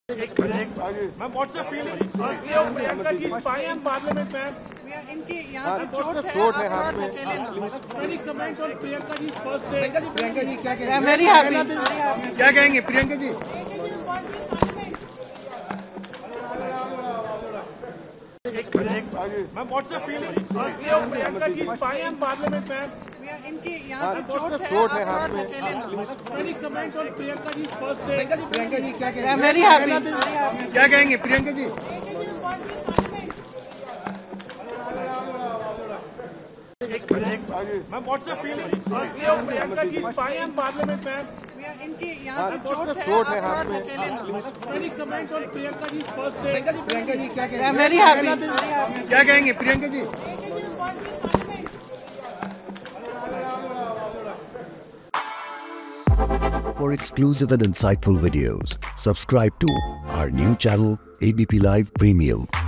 Ma'am what's your feeling? Priyanka ji spy in parliament ma'am. इनके यहाँ चोट है हाथ में। Any comment on Priyanka ji first day? Priyanka ji क्या कहेंगे? Very happy. क्या कहेंगे Priyanka ji? Ma'am what's your feeling? Priyanka ji spy in parliament ma'am. इनके यहाँ चोट है हाथ में। Any comment on Priyanka ji first day? Priyanka ji क्या कहेंगे? Very happy. क्या कहेंगे Priyanka ji? Ma'am what's your feeling? Priyanka ji spy in parliament ma'am. इनके यहाँ चोट है हाथ में। Any comment on Priyanka ji first day? Priyanka ji क्या कहेंगे? Very happy. क्या कहेंगे प्रियंका जी? For exclusive and insightful videos, subscribe to our new channel ABP Live Premium.